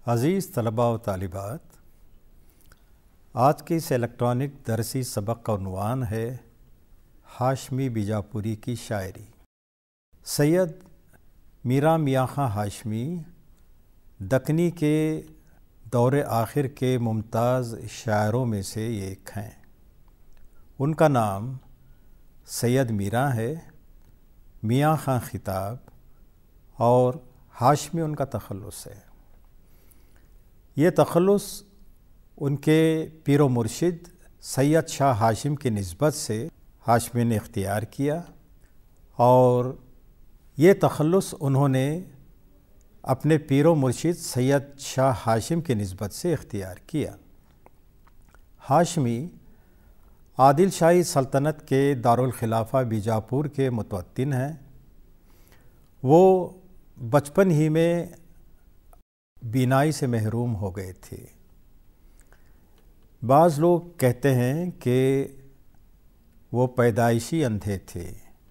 عزیز طلباء و طالبات، آج کے اس الیکٹرانک درسی سبق کا عنوان ہے ہاشمی بیجاپوری کی شاعری۔ سید میرا میاں خاں ہاشمی دکنی کے دور آخر کے ممتاز شاعروں میں سے ایک ہیں۔ ان کا نام سید میرا ہے، میاں خاں خطاب اور ہاشمی ان کا تخلص ہے۔ یہ تخلص ان کے پیر و مرشد سید شاہ ہاشم کی نسبت سے ہاشمی نے اختیار کیا، اور یہ تخلص انہوں نے اپنے پیر و مرشد سید شاہ ہاشم کی نسبت سے اختیار کیا۔ ہاشمی عادل شاہی سلطنت کے دارالخلافہ بیجاپور کے متوطن ہیں۔ وہ بچپن ہی میں بینائی سے محروم ہو گئے تھے۔ بعض لوگ کہتے ہیں کہ وہ پیدائشی اندھے تھے،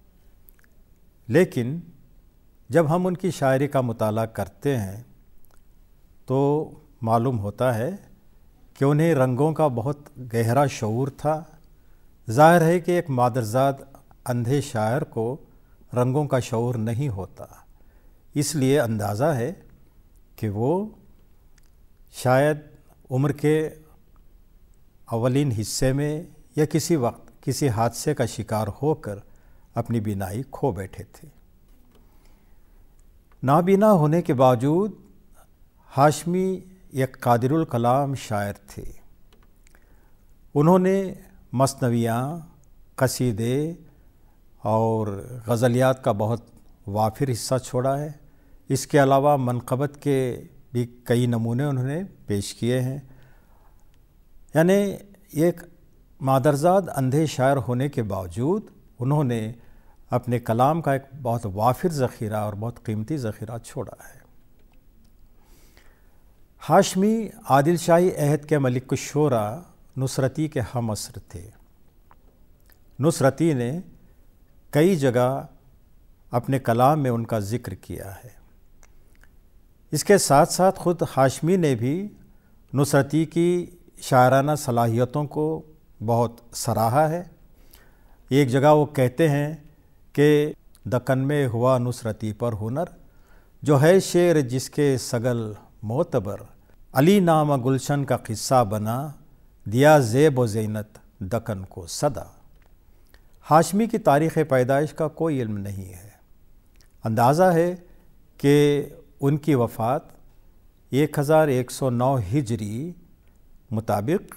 لیکن جب ہم ان کی شاعری کا مطالعہ کرتے ہیں تو معلوم ہوتا ہے کہ انہیں رنگوں کا بہت گہرا شعور تھا۔ ظاہر ہے کہ ایک مادرزاد اندھے شاعر کو رنگوں کا شعور نہیں ہوتا، اس لیے اندازہ ہے کہ وہ شاید عمر کے اولین حصے میں یا کسی وقت کسی حادثے کا شکار ہو کر اپنی بینائی کھو بیٹھے تھے۔ نابینا ہونے کے باوجود ہاشمی ایک قادر الکلام شاعر تھے۔ انہوں نے مثنویاں، قصیدے اور غزلیات کا بہت وافر حصہ چھوڑا ہے۔ اس کے علاوہ منقبت کے بھی کئی نمونے انہوں نے پیش کیے ہیں۔ یعنی ایک مادرزاد اندھے شاعر ہونے کے باوجود انہوں نے اپنے کلام کا ایک بہت وافر ذخیرہ اور بہت قیمتی ذخیرہ چھوڑا ہے۔ ہاشمی عادل شاہی عہد کے ملک الشعراء نصرتی کے ہم عصر تھے۔ نصرتی نے کئی جگہ اپنے کلام میں ان کا ذکر کیا ہے۔ اس کے ساتھ ساتھ خود ہاشمی نے بھی نصرتی کی شاعرانہ صلاحیتوں کو بہت سراہا ہے۔ ایک جگہ وہ کہتے ہیں کہ دکن میں ہوا نصرتی پر ہنر، جو ہے شعر جس کے سگل معتبر، علی نامہ گلشن کا قصہ بنا، دیا زیب و زینت دکن کو صدا۔ ہاشمی کی تاریخ پیدائش کا کوئی علم نہیں ہے۔ اندازہ ہے کہ ان کی وفات 1109 ہجری مطابق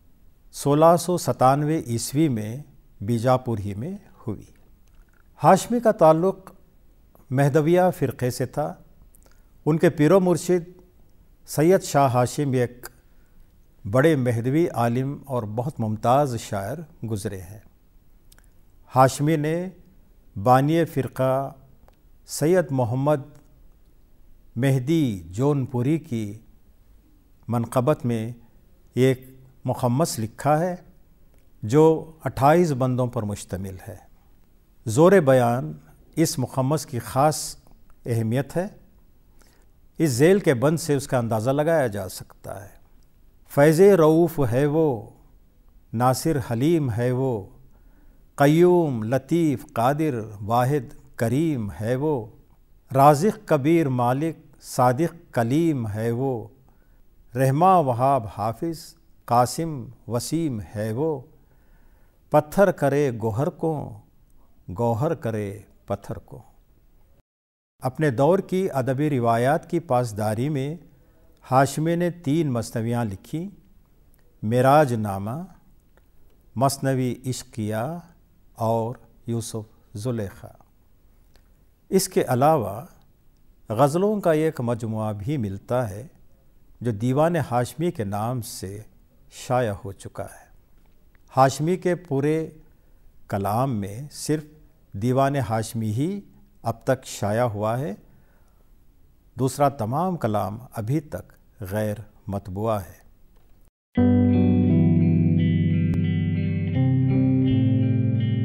1697 عیسوی میں بیجاپور ہی میں ہوئی۔ ہاشمی کا تعلق مہدویہ فرقے سے تھا۔ ان کے پیر و مرشد سید شاہ ہاشم ایک بڑے مہدوی عالم اور بہت ممتاز شاعر گزرے ہیں۔ ہاشمی نے بانی فرقہ سید محمد مہدی جون پوری کی منقبت میں ایک مخمص لکھا ہے جو 28 بندوں پر مشتمل ہے۔ زور بیان اس مخمص کی خاص اہمیت ہے۔ اس ذیل کے بند سے اس کا اندازہ لگایا جا سکتا ہے۔ فیض رؤوف ہے وہ، ناصر حلیم ہے وہ، قیوم لطیف قادر واحد کریم ہے وہ، رازق کبیر مالک صادق کلیم ہے وہ، رحماں وہاب حافظ قاسم وسیم ہے وہ، پتھر کرے گوہر کو گوہر کرے پتھر کو۔ اپنے دور کی ادبی روایات کی پاسداری میں ہاشمی نے 3 مثنویاں لکھی: معراج نامہ، مثنوی عشقیہ اور یوسف زلیخا۔ اس کے علاوہ غزلوں کا ایک مجموعہ بھی ملتا ہے جو دیوان ہاشمی کے نام سے شائع ہو چکا ہے۔ ہاشمی کے پورے کلام میں صرف دیوان ہاشمی ہی اب تک شائع ہوا ہے، دوسرا تمام کلام ابھی تک غیر مطبوع ہے۔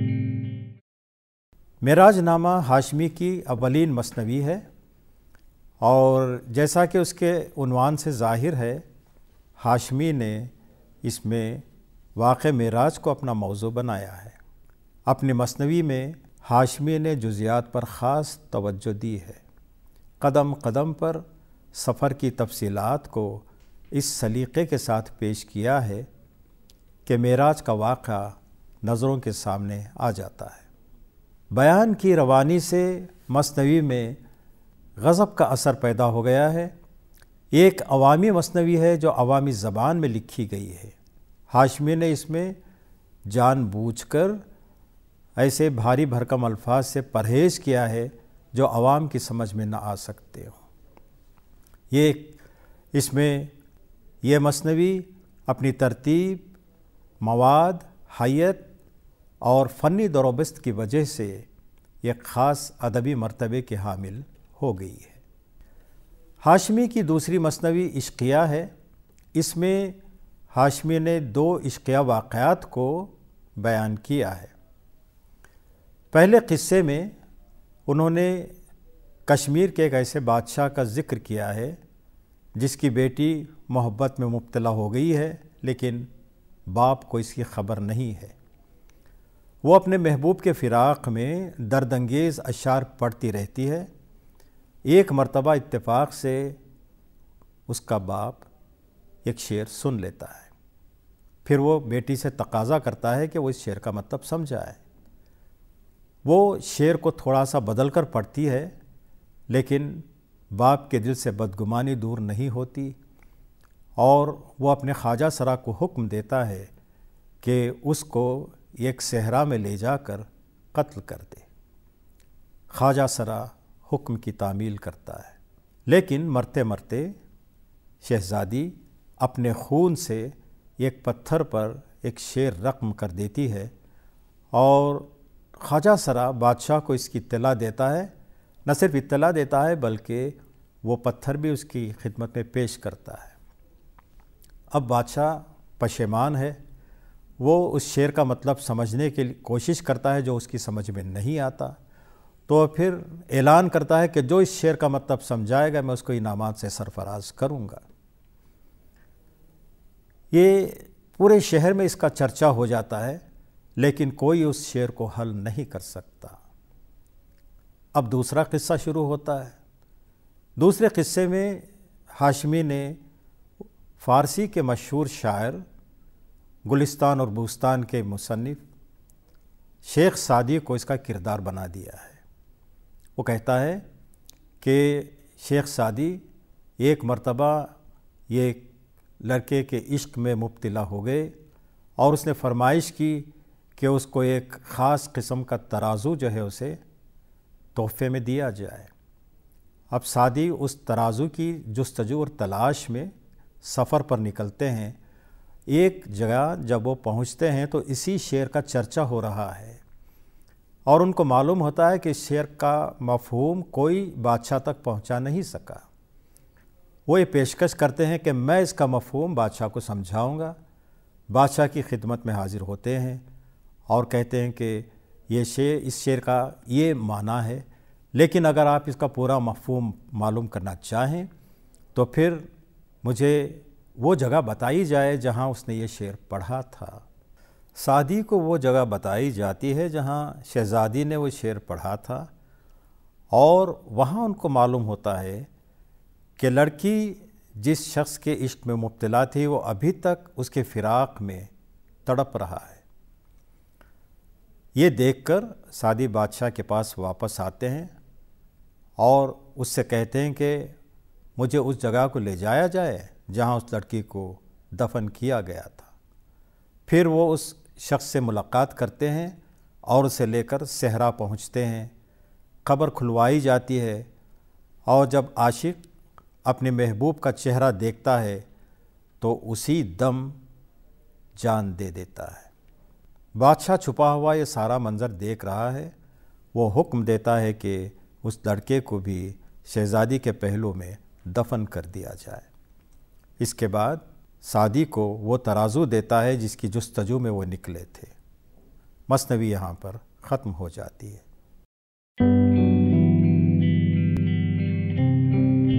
معراج نامہ ہاشمی کی اولین مثنوی ہے۔ اور جیسا کہ اس کے عنوان سے ظاہر ہے، ہاشمی نے اس میں واقع معراج کو اپنا موضوع بنایا ہے۔ اپنی مثنوی میں ہاشمی نے جزیات پر خاص توجہ دی ہے، قدم قدم پر سفر کی تفصیلات کو اس سلیقے کے ساتھ پیش کیا ہے کہ معراج کا واقعہ نظروں کے سامنے آ جاتا ہے۔ بیان کی روانی سے مثنوی میں غضب کا اثر پیدا ہو گیا ہے۔ ایک عوامی مثنوی ہے جو عوامی زبان میں لکھی گئی ہے۔ ہاشمی نے اس میں جان بوجھ کر ایسے بھاری بھرکم الفاظ سے پرہیز کیا ہے جو عوام کی سمجھ میں نہ آ سکتے ہوں۔ اس میں یہ مثنوی اپنی ترتیب، مواد، حیت اور فنی دروبست کی وجہ سے ایک خاص ادبی مرتبے کے حامل ہو گئی ہے۔ ہاشمی کی دوسری مثنوی عشقیہ ہے۔ اس میں ہاشمی نے 2 عشقیہ واقعات کو بیان کیا ہے۔ پہلے قصے میں انہوں نے کشمیر کے ایک ایسے بادشاہ کا ذکر کیا ہے جس کی بیٹی محبت میں مبتلا ہو گئی ہے، لیکن باپ کو اس کی خبر نہیں ہے۔ وہ اپنے محبوب کے فراق میں درد انگیز اشعار پڑھتی رہتی ہے۔ ایک مرتبہ اتفاق سے اس کا باپ ایک شعر سن لیتا ہے، پھر وہ بیٹی سے تقاضا کرتا ہے کہ وہ اس شعر کا مطلب سمجھائے۔ وہ شعر کو تھوڑا سا بدل کر پڑھتی ہے، لیکن باپ کے دل سے بدگمانی دور نہیں ہوتی، اور وہ اپنے خواجہ سرا کو حکم دیتا ہے کہ اس کو ایک صحرا میں لے جا کر قتل کر دے۔ خواجہ سرا حکم کی تعمیل کرتا ہے، لیکن مرتے مرتے شہزادی اپنے خون سے ایک پتھر پر ایک شعر رقم کر دیتی ہے، اور خواجہ سرا بادشاہ کو اس کی اطلاع دیتا ہے۔ نہ صرف اطلاع دیتا ہے بلکہ وہ پتھر بھی اس کی خدمت میں پیش کرتا ہے۔ اب بادشاہ پشیمان ہے، وہ اس شعر کا مطلب سمجھنے کی کوشش کرتا ہے جو اس کی سمجھ میں نہیں آتا، تو پھر اعلان کرتا ہے کہ جو اس شعر کا مطلب سمجھائے گا میں اس کو انعامات سے سرفراز کروں گا۔ یہ پورے شہر میں اس کا چرچا ہو جاتا ہے، لیکن کوئی اس شعر کو حل نہیں کر سکتا۔ اب دوسرا قصہ شروع ہوتا ہے۔ دوسرے قصے میں ہاشمی نے فارسی کے مشہور شاعر، گلستان اور بوستان کے مصنف شیخ سعدی کو اس کا کردار بنا دیا ہے۔ وہ کہتا ہے کہ شیخ سعدی ایک مرتبہ یہ لڑکے کے عشق میں مبتلا ہو گئے، اور اس نے فرمائش کی کہ اس کو ایک خاص قسم کا ترازو جو ہے اسے تحفے میں دیا جائے۔ اب سعدی اس ترازو کی جستجو اور تلاش میں سفر پر نکلتے ہیں۔ ایک جگہ جب وہ پہنچتے ہیں تو اسی شعر کا چرچا ہو رہا ہے، اور ان کو معلوم ہوتا ہے کہ اس شعر کا مفہوم کوئی بادشاہ تک پہنچا نہیں سکا۔ وہ یہ پیشکش کرتے ہیں کہ میں اس کا مفہوم بادشاہ کو سمجھاؤں گا۔ بادشاہ کی خدمت میں حاضر ہوتے ہیں اور کہتے ہیں کہ اس شعر کا یہ معنی ہے، لیکن اگر آپ اس کا پورا مفہوم معلوم کرنا چاہیں تو پھر مجھے وہ جگہ بتائی جائے جہاں اس نے یہ شعر پڑھا تھا۔ سعدی کو وہ جگہ بتائی جاتی ہے جہاں شہزادی نے وہ شعر پڑھا تھا، اور وہاں ان کو معلوم ہوتا ہے کہ لڑکی جس شخص کے عشق میں مبتلا تھی وہ ابھی تک اس کے فراق میں تڑپ رہا ہے۔ یہ دیکھ کر سعدی بادشاہ کے پاس واپس آتے ہیں اور اس سے کہتے ہیں کہ مجھے اس جگہ کو لے جایا جائے جہاں اس لڑکی کو دفن کیا گیا تھا۔ پھر وہ اس شخص سے ملاقات کرتے ہیں اور اسے لے کر صحرا پہنچتے ہیں۔ قبر کھلوائی جاتی ہے، اور جب عاشق اپنے محبوب کا چہرہ دیکھتا ہے تو اسی دم جان دے دیتا ہے۔ بادشاہ چھپا ہوا یہ سارا منظر دیکھ رہا ہے۔ وہ حکم دیتا ہے کہ اس لڑکے کو بھی شہزادی کے پہلو میں دفن کر دیا جائے۔ اس کے بعد سعدی کو وہ ترازو دیتا ہے جس کی جستجو میں وہ نکلے تھے۔ مثنوی یہاں پر ختم ہو جاتی ہے۔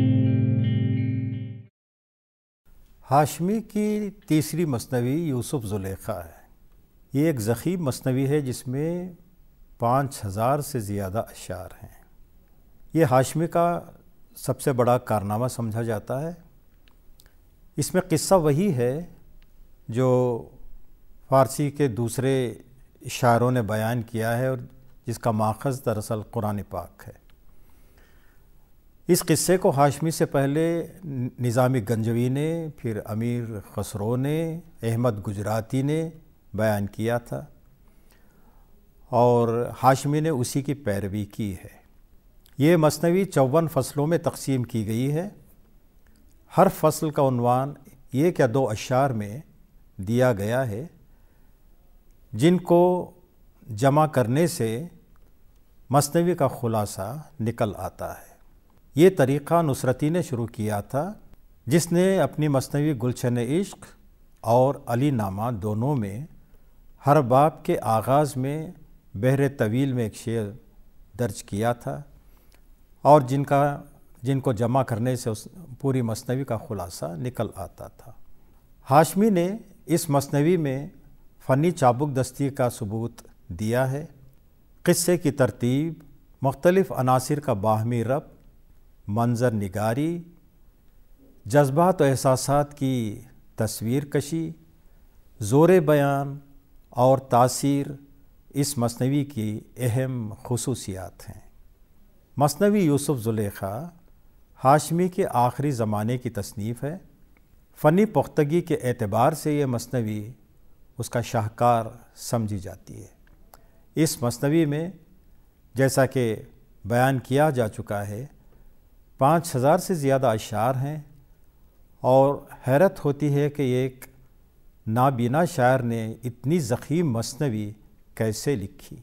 ہاشمی کی تیسری مثنوی یوسف زلیخا ہے۔ یہ ایک ضخیم مثنوی ہے جس میں 5000 سے زیادہ اشعار ہیں۔ یہ ہاشمی کا سب سے بڑا کارنامہ سمجھا جاتا ہے۔ اس میں قصہ وہی ہے جو فارسی کے دوسرے شاعروں نے بیان کیا ہے اور جس کا ماخذ دراصل قرآن پاک ہے۔ اس قصے کو ہاشمی سے پہلے نظامی گنجوی نے، پھر امیر خسرو نے، احمد گجراتی نے بیان کیا تھا اور ہاشمی نے اسی کی پیروی کی ہے۔ یہ مثنوی 54 فصلوں میں تقسیم کی گئی ہے۔ ہر فصل کا عنوان ایک یا دو اشعار میں دیا گیا ہے جن کو جمع کرنے سے مثنوی کا خلاصہ نکل آتا ہے۔ یہ طریقہ نصرتی نے شروع کیا تھا، جس نے اپنی مثنوی گلشن عشق اور علی نامہ دونوں میں ہر باب کے آغاز میں بحر طویل میں ایک شعر درج کیا تھا اور جن کو جمع کرنے سے اس پوری مثنوی کا خلاصہ نکل آتا تھا۔ ہاشمی نے اس مثنوی میں فنی چابک دستی کا ثبوت دیا ہے۔ قصے کی ترتیب، مختلف عناصر کا باہمی ربط، منظر نگاری، جذبات و احساسات کی تصویر کشی، زور بیان اور تاثیر اس مثنوی کی اہم خصوصیات ہیں۔ مثنوی یوسف زلیخا ہاشمی کے آخری زمانے کی تصنیف ہے۔ فنی پختگی کے اعتبار سے یہ مثنوی اس کا شاہکار سمجھی جاتی ہے۔ اس مثنوی میں جیسا کہ بیان کیا جا چکا ہے 5000 سے زیادہ اشعار ہیں اور حیرت ہوتی ہے کہ ایک نابینا شاعر نے اتنی ضخیم مثنوی کیسے لکھی۔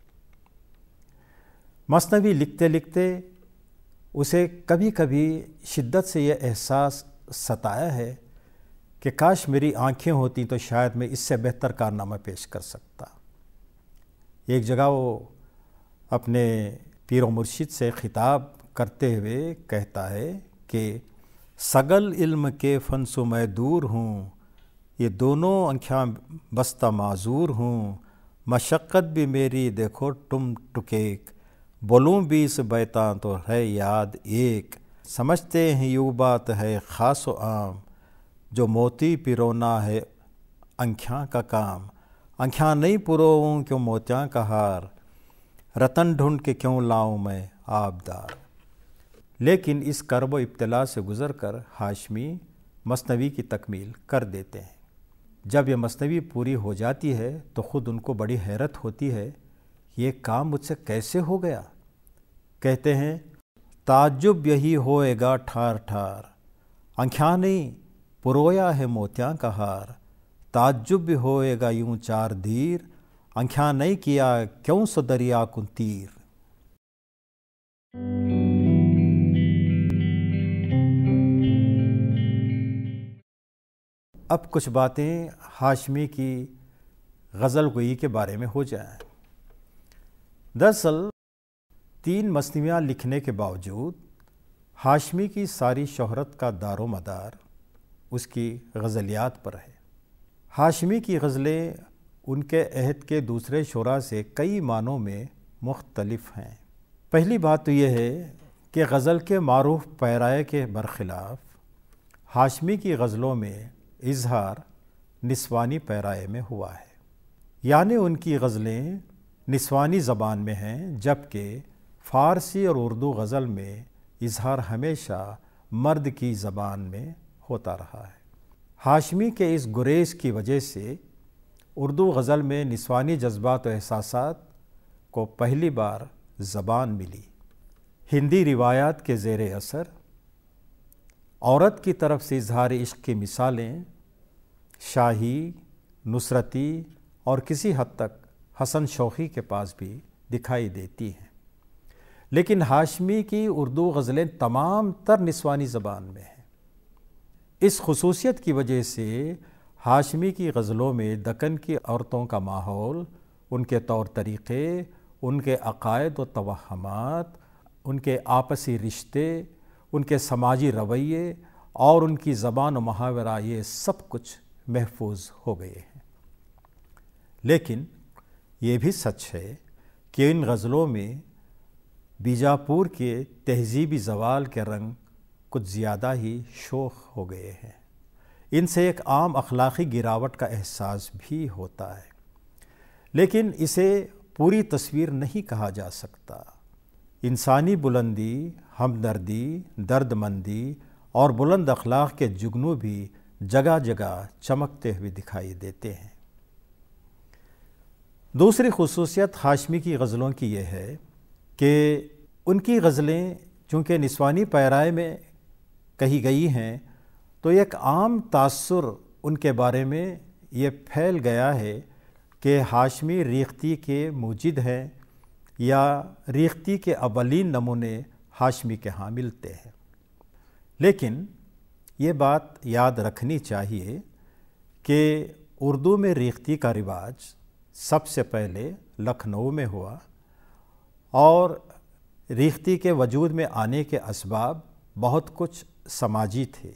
مثنوی لکھتے لکھتے اسے کبھی کبھی شدت سے یہ احساس ستایا ہے کہ کاش میری آنکھیں ہوتی تو شاید میں اس سے بہتر کارنامہ پیش کر سکتا۔ ایک جگہ وہ اپنے پیر و مرشد سے خطاب کرتے ہوئے کہتا ہے کہ سگل علم کے فن سے میں دور ہوں، یہ دونوں آنکھاں بستہ معذور ہوں، مشقت بھی میری دیکھو تم ٹکیک، بولوں 20 بیتاں تو ہے یاد ایک، سمجھتے ہیں یوں بات ہے خاص و عام، جو موتی پیرونا ہے آنکھاں کا کام، آنکھاں نہیں پرووں کیوں موتیاں کا ہار، رتن ڈھونڈ کے کیوں لاؤں میں آبدار۔ لیکن اس کرب و ابتلا سے گزر کر ہاشمی مثنوی کی تکمیل کر دیتے ہیں۔ جب یہ مثنوی پوری ہو جاتی ہے تو خود ان کو بڑی حیرت ہوتی ہے، یہ کام مجھ سے کیسے ہو گیا؟ کہتے ہیں تعجب یہی ہوئے گا ٹھار ٹھار، آنکھاں نہیں پرویا ہے موتیاں کا ہار، تعجب بھی ہوئے گا یوں چار دیر، آنکھاں نہیں کیا کیوں سو دریا کن تیر۔ اب کچھ باتیں ہاشمی کی غزل گوئی کے بارے میں ہو جائیں۔ دراصل 3 مثنویاں لکھنے کے باوجود ہاشمی کی ساری شہرت کا دار و مدار اس کی غزلیات پر ہے۔ ہاشمی کی غزلیں ان کے عہد کے دوسرے شعراء سے کئی معنوں میں مختلف ہیں۔ پہلی بات تو یہ ہے کہ غزل کے معروف پیرائے کے برخلاف ہاشمی کی غزلوں میں اظہار نسوانی پیرائے میں ہوا ہے، یعنی ان کی غزلیں نسوانی زبان میں ہیں، جبکہ فارسی اور اردو غزل میں اظہار ہمیشہ مرد کی زبان میں ہوتا رہا ہے۔ ہاشمی کے اس گریز کی وجہ سے اردو غزل میں نسوانی جذبات و احساسات کو پہلی بار زبان ملی۔ ہندی روایات کے زیر اثر عورت کی طرف سے اظہار عشق کی مثالیں شاہی، نصرتی اور کسی حد تک حسن شوقی کے پاس بھی دکھائی دیتی ہیں، لیکن ہاشمی کی اردو غزلیں تمام تر نسوانی زبان میں ہیں۔ اس خصوصیت کی وجہ سے ہاشمی کی غزلوں میں دکن کی عورتوں کا ماحول، ان کے طور طریقے، ان کے عقائد و توہمات، ان کے آپسی رشتے، ان کے سماجی رویے اور ان کی زبان و محاورہ یہ سب کچھ محفوظ ہو گئے ہیں۔ لیکن یہ بھی سچ ہے کہ ان غزلوں میں بیجاپور کے تہذیبی زوال کے رنگ کچھ زیادہ ہی شوخ ہو گئے ہیں۔ ان سے ایک عام اخلاقی گراوٹ کا احساس بھی ہوتا ہے، لیکن اسے پوری تصویر نہیں کہا جا سکتا۔ انسانی بلندی، ہمدردی، درد مندی اور بلند اخلاق کے جگنو بھی جگہ جگہ چمکتے ہوئے دکھائی دیتے ہیں۔ دوسری خصوصیت ہاشمی کی غزلوں کی یہ ہے کہ ان کی غزلیں چونکہ نسوانی پیرائے میں کہی گئی ہیں تو ایک عام تاثر ان کے بارے میں یہ پھیل گیا ہے کہ ہاشمی ریختی کے موجد ہیں یا ریختی کے اولین نمونے ہاشمی کے ہاں ملتے ہیں۔ لیکن یہ بات یاد رکھنی چاہیے کہ اردو میں ریختی کا رواج سب سے پہلے لکھنؤ میں ہوا، اور ریختی کے وجود میں آنے کے اسباب بہت کچھ سماجی تھے۔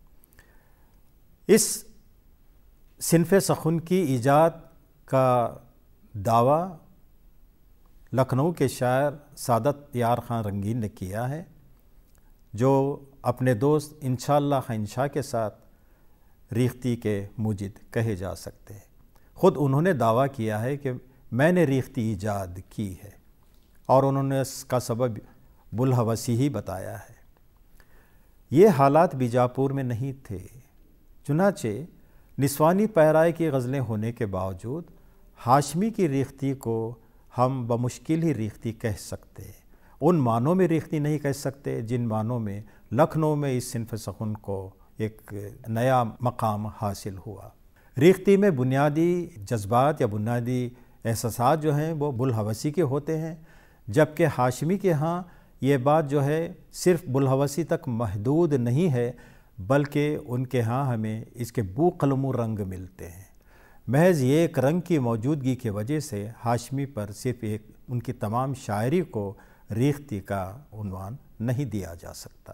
اس صنف سخن کی ایجاد کا دعویٰ لکھنؤ کے شاعر سعادت یار خان رنگین نے کیا ہے، جو اپنے دوست انشاءاللہ خانشاہ کے ساتھ ریختی کے موجد کہے جا سکتے ہیں۔ خود انہوں نے دعویٰ کیا ہے کہ میں نے ریختی ایجاد کی ہے، اور انہوں نے اس کا سبب بلحوثی ہی بتایا ہے۔ یہ حالات بیجاپور میں نہیں تھے، چنانچہ نسوانی پیرائے کی غزلیں ہونے کے باوجود ہاشمی کی ریختی کو ہم بمشکل ہی ریختی کہہ سکتے ہیں۔ ان معنوں میں ریختی نہیں کہہ سکتے جن معنوں میں لکھنؤ میں اس صنف سخن کو ایک نیا مقام حاصل ہوا۔ ریختی میں بنیادی جذبات یا بنیادی احساسات جو ہیں وہ بلحوثی کے ہوتے ہیں، جبکہ ہاشمی کے ہاں یہ بات جو ہے صرف بلحوثی تک محدود نہیں ہے، بلکہ ان کے ہاں ہمیں اس کے بو قلم و رنگ ملتے ہیں۔ محض یہ ایک رنگ کی موجودگی کی وجہ سے ہاشمی پر صرف ایک ان کی تمام شاعری کو ریختی کا عنوان نہیں دیا جا سکتا۔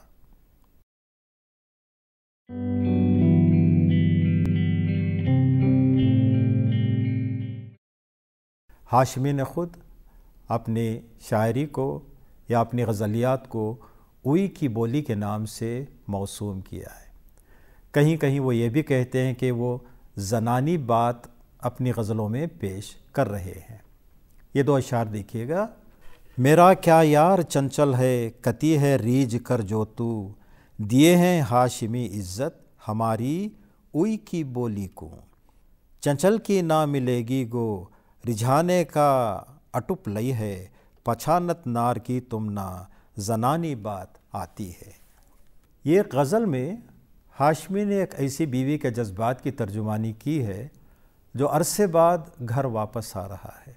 ہاشمی نے خود اپنی شاعری کو یا اپنی غزلیات کو اوئی کی بولی کے نام سے موسوم کیا ہے۔ کہیں کہیں وہ یہ بھی کہتے ہیں کہ وہ زنانی بات اپنی غزلوں میں پیش کر رہے ہیں۔ یہ دو اشعار دیکھیے گا۔ میرا کیا یار چنچل ہے، کتی ہے ریج کر جو تو، دیے ہیں ہاشمی عزت ہماری اوئی کی بولی کو، چنچل کی نہ ملے گی گو، رجھانے کا اٹپ لئی ہے، پچھانت نار کی تم نہ، زنانی بات آتی ہے۔ یہ غزل میں ہاشمی نے ایک ایسی بیوی کے جذبات کی ترجمانی کی ہے جو عرصے بعد گھر واپس آ رہا ہے۔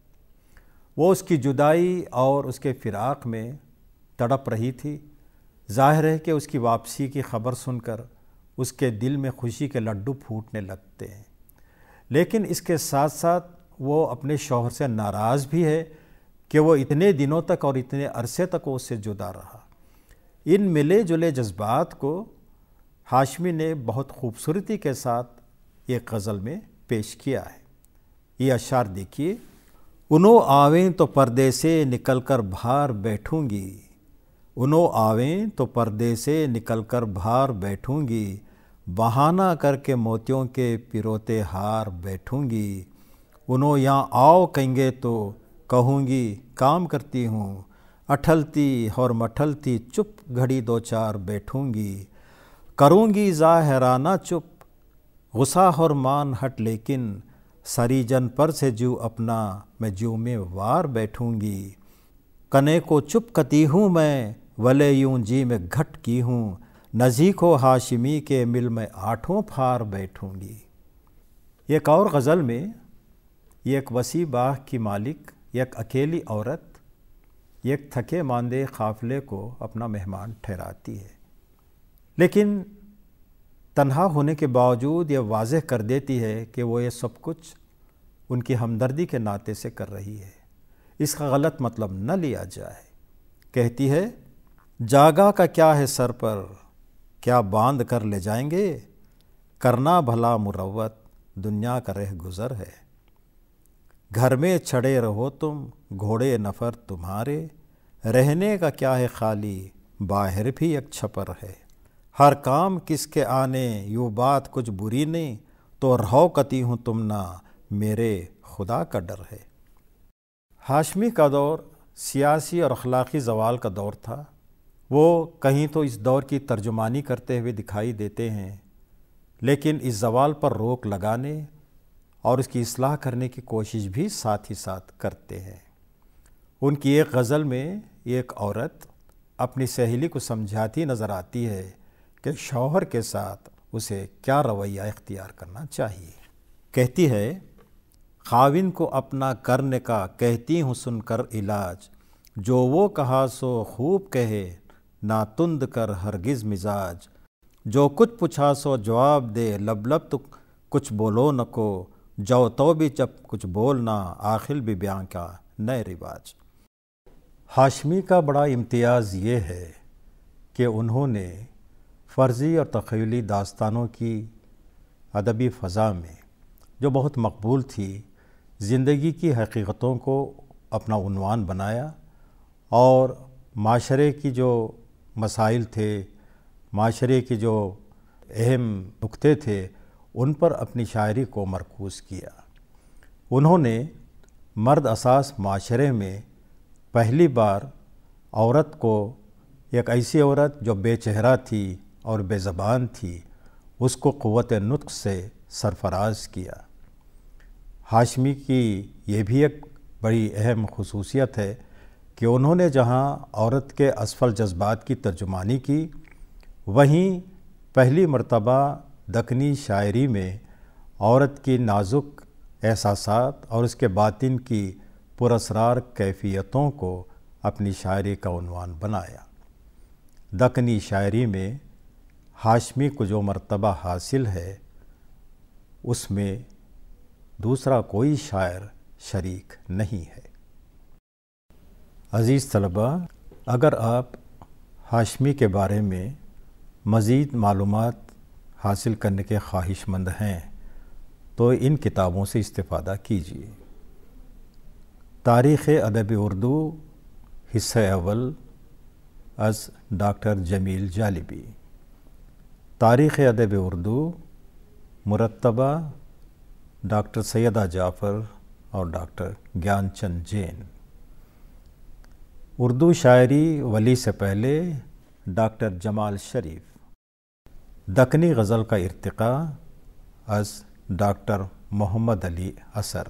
وہ اس کی جدائی اور اس کے فراق میں تڑپ رہی تھی۔ ظاہر ہے کہ اس کی واپسی کی خبر سن کر اس کے دل میں خوشی کے لڈو پھوٹنے لگتے ہیں، لیکن اس کے ساتھ ساتھ وہ اپنے شوہر سے ناراض بھی ہے کہ وہ اتنے دنوں تک اور اتنے عرصے تک اس سے جدا رہا۔ ان ملے جلے جذبات کو ہاشمی نے بہت خوبصورتی کے ساتھ ایک غزل میں پیش کیا ہے۔ یہ اشعار دیکھیے۔ انو آویں تو پردے سے نکل کر باہر بیٹھوں گی، انو آویں تو پردے سے نکل کر باہر بیٹھوں گی، بہانہ کر کے موتیوں کے پیروتے ہار بیٹھوں گی، انو یہاں آؤ کہیں گے تو کہوں گی کام کرتی ہوں، اٹھلتی اور مٹھلتی چپ گھڑی دو چار بیٹھوں گی، کروں گی ظاہرانہ چپ غصہ اور مان ہٹ، لیکن سری جن پر سے جو اپنا میں جو میں وار بیٹھوں گی، کنے کو چپ کتی ہوں میں ولے یوں جی میں گھٹ کی ہوں، نزدیک ہو ہاشمی کے مل میں آٹھوں پھار بیٹھوں گی۔ ایک اور غزل میں ایک وسیع باغ کی مالک، ایک اکیلی عورت ایک تھکے ماندے قافلے کو اپنا مہمان ٹھہراتی ہے، لیکن تنہا ہونے کے باوجود یہ واضح کر دیتی ہے کہ وہ یہ سب کچھ ان کی ہمدردی کے ناطے سے کر رہی ہے، اس کا غلط مطلب نہ لیا جائے۔ کہتی ہے جاگا کا کیا ہے سر پر، کیا باندھ کر لے جائیں گے؟ کرنا بھلا مروت دنیا کا رہ گزر ہے۔ گھر میں چڑھے رہو تم گھوڑے نفر تمہارے، رہنے کا کیا ہے خالی باہر بھی ایک چھپر ہے۔ ہر کام کس کے آنے یوں بات کچھ بری نہیں، تو رہو کتی ہوں تم نہ میرے خدا کا ڈر ہے۔ ہاشمی کا دور سیاسی اور اخلاقی زوال کا دور تھا۔ وہ کہیں تو اس دور کی ترجمانی کرتے ہوئے دکھائی دیتے ہیں، لیکن اس زوال پر روک لگانے اور اس کی اصلاح کرنے کی کوشش بھی ساتھ ہی ساتھ کرتے ہیں۔ ان کی ایک غزل میں ایک عورت اپنی سہیلی کو سمجھاتی نظر آتی ہے کہ شوہر کے ساتھ اسے کیا رویہ اختیار کرنا چاہیے۔ کہتی ہے، خاوند کو اپنا کرنے کا کہتی ہوں سن کر علاج، جو وہ کہا سو خوب کہے نہ تند کر ہرگز مزاج، جو کچھ پوچھا سو جواب دے لب لب تو کچھ بولو نہ کو، جو تو بھی جب کچھ بولنا آخر بھی بیاں کا نئے رواج۔ ہاشمی کا بڑا امتیاز یہ ہے کہ انہوں نے فرضی اور تخیلی داستانوں کی ادبی فضا میں جو بہت مقبول تھی، زندگی کی حقیقتوں کو اپنا عنوان بنایا اور معاشرے کی جو مسائل تھے، معاشرے کی جو اہم نکتے تھے، ان پر اپنی شاعری کو مرکوز کیا۔ انہوں نے مرد اساس معاشرے میں پہلی بار عورت کو، ایک ایسی عورت جو بے چہرہ تھی اور بے زبان تھی، اس کو قوت نطق سے سرفراز کیا۔ ہاشمی کی یہ بھی ایک بڑی اہم خصوصیت ہے کہ انہوں نے جہاں عورت کے اسفل جذبات کی ترجمانی کی، وہیں پہلی مرتبہ دکنی شاعری میں عورت کی نازک احساسات اور اس کے باطن کی پراسرار کیفیتوں کو اپنی شاعری کا عنوان بنایا۔ دکنی شاعری میں ہاشمی کو جو مرتبہ حاصل ہے، اس میں دوسرا کوئی شاعر شریک نہیں ہے۔ عزیز طلباء، اگر آپ ہاشمی کے بارے میں مزید معلومات حاصل کرنے کے خواہش مند ہیں تو ان کتابوں سے استفادہ کیجیے۔ تاریخ ادب اردو حصہ اول از ڈاکٹر جمیل جالبی، تاریخ ادب اردو مرتبہ ڈاکٹر سیدہ جعفر اور ڈاکٹر گیان چند جین، اردو شاعری ولی سے پہلے ڈاکٹر جمال شریف، دکنی غزل کا ارتقاء از ڈاکٹر محمد علی اثر،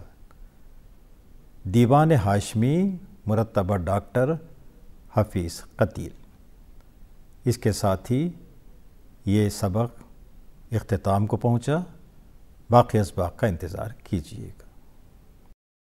دیوان ہاشمی مرتبہ ڈاکٹر حفیظ قتیل۔ اس کے ساتھ ہی یہ سبق اختتام کو پہنچا۔ باقی اسباق کا انتظار کیجیے گا۔